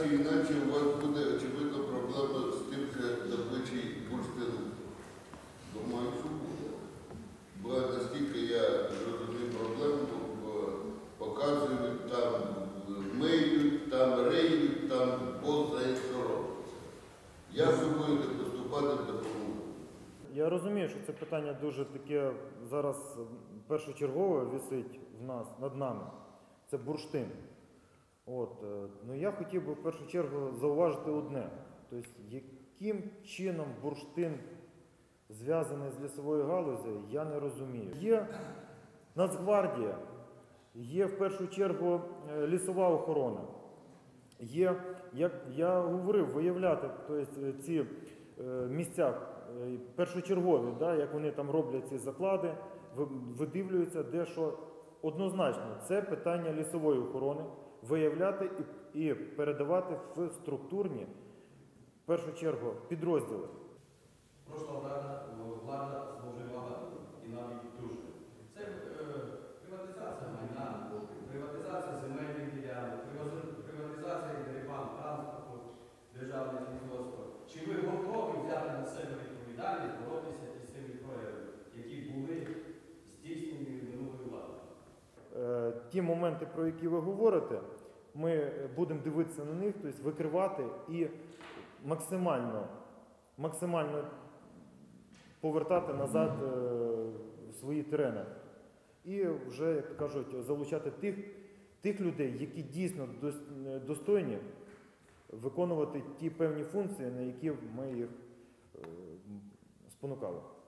чи інакше у вас буде, очевидно, проблема з тим, що добичі бурштину. Думаю, що буде. Бо наскільки я розумію проблему, показують, там миють, там риють, там Бог знає, що робиться. Як ви будете поступати в допомогу? Я розумію, що це питання дуже таке зараз першочергове висить в нас, над нами. Це бурштин. Ну, я хотів би в першу чергу зауважити одне. Тобто, яким чином бурштин зв'язаний з лісовою галузею, я не розумію. Є Нацгвардія, є в першу чергу лісова охорона. Є, як я говорив, виявляти ці місця першочергові, як вони там роблять ці заклади, видивлюються, де що. Однозначно, це питання лісової охорони, виявляти і передавати в структурні, в першу чергу, підрозділи. Прошла влада зловживала і навіть дуже. Це приватизація майна, приватизація земельних ділянок, приватизація дерибан транспорту, державних відомств. Чи ви готові взяти на себе відповідальність, боротися із цими проявами, які були здійснені минулою владою? Ті моменти, про які ви говорите, ми будемо дивитися на них, тобто викривати і максимально повертати назад в свої терени. І вже, як кажуть, залучати тих людей, які дійсно достойні виконувати ті певні функції, на які ми їх спонукали.